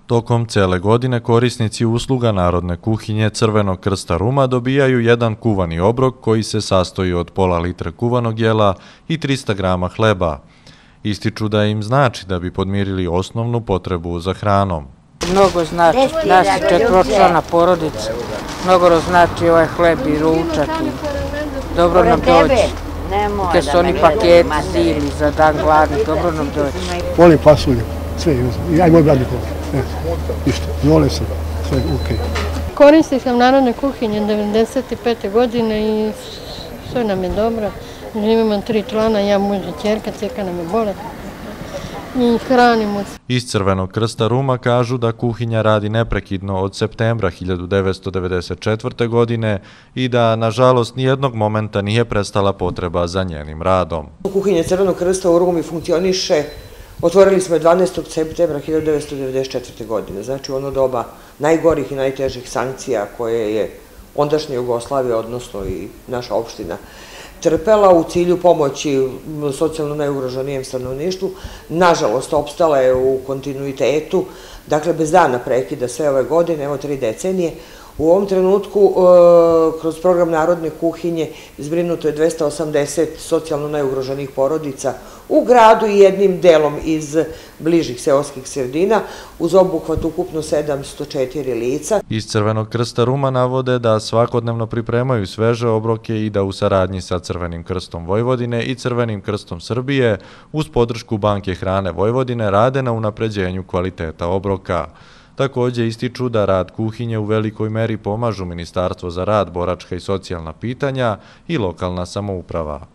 Tokom cele godine korisnici usluga Narodne kuhinje Crvenog krsta Ruma dobijaju jedan kuvani obrok koji se sastoji od pola litre kuvanog jela i 300 grama hleba. Ističu da im znači da bi podmirili osnovnu potrebu za hranom. Mnogo znači, nas je četvoročlana porodica, mnogo znači ovaj hleb i ručak i dobro nam dođe. Te su oni paketi zimi za dan gladni, dobro nam dođe. Volim pasulju, sve ja i moj brat Nikola. Ništa, volim sam, sve okej. Korisnik sam Narodne kuhinje 95. godine i sve nam je dobro. Imam 3 člana, ja, muž i ćerka, ćerka nam je bolesna i hranimo se. Iz Crvenog krsta Ruma kažu da kuhinja radi neprekidno od septembra 1994. godine i da, nažalost, nijednog momenta nije prestala potreba za njenim radom. Kuhinja Crvenog krsta u Rumi funkcioniše. Otvorili smo je 12. septembra 1994. godine, znači u ono doba najgorih i najtežih sankcija koje je ondašnja Jugoslavija, odnosno i naša opština, trpela u cilju pomoći socijalno najugroženijem stanovništvu. Nažalost, opstala je u kontinuitetu, dakle bez dana prekida sve ove godine, evo 3 decenije. U ovom trenutku, kroz program Narodne kuhinje, zbrinuto je 280 socijalno najugroženih porodica u gradu i jednim delom iz bližih seoskih sredina, uz obuhvat ukupno 704 lica. Iz Crvenog krsta Ruma navode da svakodnevno pripremaju sveže obroke i da u saradnji sa Crvenim krstom Vojvodine i Crvenim krstom Srbije uz podršku Banke hrane Vojvodine rade na unapređenju kvaliteta obroka. Također ističu da rad kuhinje u velikoj meri pomažu Ministarstvo za rad, boračka i socijalna pitanja i lokalna samouprava.